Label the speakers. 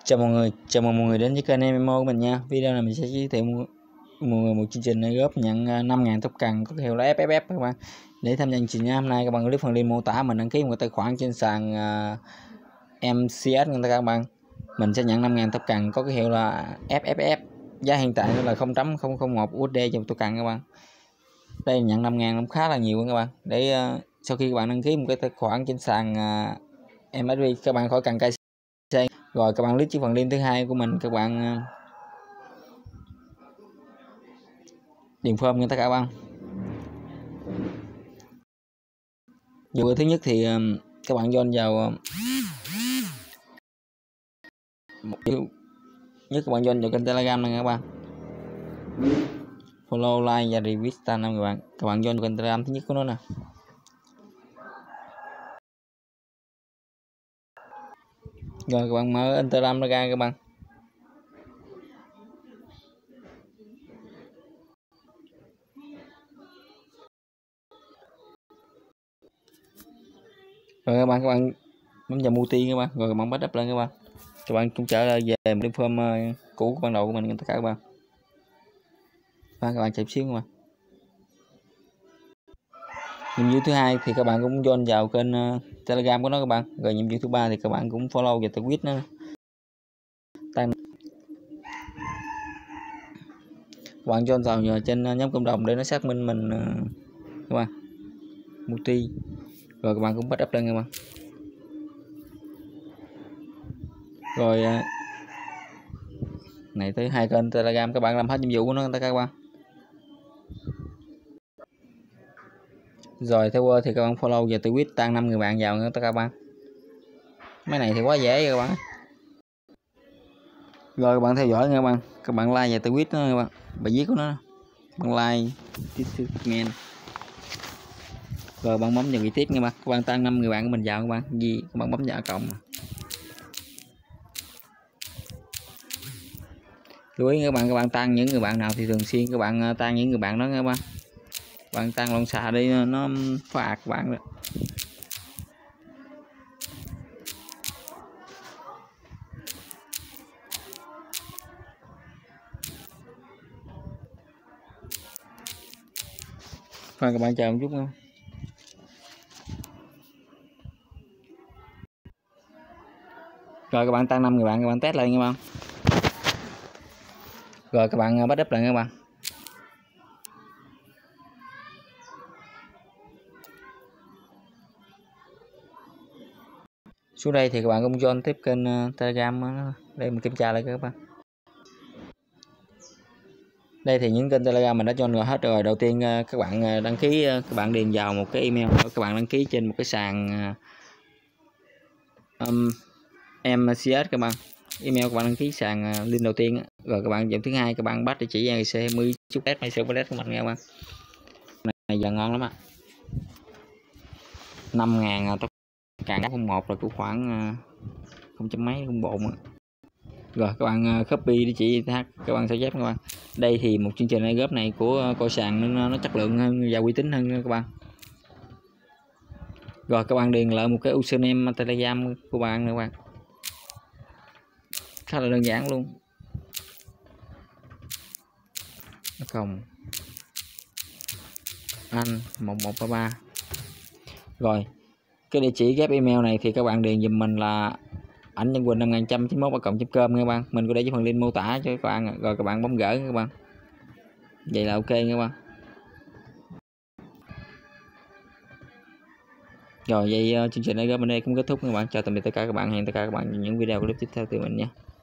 Speaker 1: Chào mừng mọi người đến với kênh MMO của mình nha. Video này mình sẽ giới thiệu mọi người một chương trình này góp nhận 5.000 tốc cần có hiệu là FFF các bạn. Để tham gia chương trình hôm nay các bạn click phần link mô tả mình đăng ký một cái tài khoản trên sàn MCS người ta các bạn. Mình sẽ nhận 5.000 tốc cần có cái hiệu là FFF. Giá hiện tại là 0.001 USD cho tốc cần các bạn. Đây nhận 5.000 cũng khá là nhiều các bạn. Để sau khi các bạn đăng ký một cái tài khoản trên sàn MSV các bạn khỏi cần cài rồi các bạn click chiếc phần link thứ hai của mình, các bạn điền form người ta các bạn. Dù thứ nhất thì các bạn join vào các bạn join vào kênh Telegram này các bạn, follow, like và review star năm các bạn join kênh Telegram thứ nhất của nó nè. Rồi các bạn mở Telegram nó ra các bạn. Rồi các bạn bấm vào multi các bạn, rồi các bạn bắt up lên các bạn. Các bạn cũng trở lại về một form cũ của ban đầu của mình tất cả các bạn. Và các bạn chạy xíu các bạn. Nhiệm vụ thứ hai thì các bạn cũng join vào kênh Telegram của nó các bạn. Rồi nhiệm vụ thứ ba thì các bạn cũng follow và tweet nó. Các bạn join vào nhờ trên nhóm cộng đồng để nó xác minh mình các bạn. Multi. Rồi các bạn cũng bắt up lên các bạn. Rồi này tới hai kênh Telegram các bạn làm hết nhiệm vụ của nó các bạn. Rồi theo thì các bạn follow và tweet tăng 5 người bạn vào nữa các bạn. Mấy này thì quá dễ các bạn. Rồi các bạn theo dõi nha các bạn. Các bạn like và tweet nó các bạn. Bài viết của nó. Bạn like men. Rồi bạn bấm vào ghi tiếp nha các bạn. Các bạn tăng 5 người bạn của mình vào các bạn. Gì các bạn bấm vào cộng. Lưu ý các bạn tăng những người bạn nào thì thường xuyên các bạn tăng những người bạn đó các bạn. Bạn tăng lon xà đi nó phạt các bạn đó. Rồi các bạn chờ một chút không? Rồi các bạn tăng 5 người bạn, các bạn test lại nha các bạn. Rồi các bạn bắt up lại các bạn. Xuống đây thì các bạn cũng join tiếp kênh Telegram để mình kiểm tra lại các bạn. Đây thì những kênh Telegram mình đã join rồi hết rồi. Đầu tiên các bạn đăng ký, các bạn điền vào một cái email, các bạn đăng ký trên một cái sàn MCS các bạn. Email các bạn đăng ký sàn link đầu tiên, rồi các bạn vào thứ hai các bạn bắt địa chỉ RC 20 chút test hay server của mình nha các bạn. Này giờ ngon lắm á. 5.000 tốc càng 01 là cũng khoảng không chấm mấy không bộn á. Rồi các bạn copy địa chỉ các bạn sẽ chép các bạn. Đây thì một chương trình này góp này của coi sàn nó chất lượng hơn và uy tín hơn các bạn. Rồi các bạn điền lại một cái username Telegram của bạn nữa các bạn. Khá là đơn giản luôn. Không anh 1133. Rồi cái địa chỉ ghép email này thì các bạn điền giùm mình là ảnh nhân Quỳnh 5191@com nha các bạn. Mình có để cho phần link mô tả cho các bạn. Rồi các bạn bấm gửi các bạn. Vậy là ok nha các bạn. Rồi vậy chương trình này bên đây cũng kết thúc các bạn. Chào tạm biệt tất cả các bạn. Hẹn tất cả các bạn những video clip tiếp theo từ mình nhé.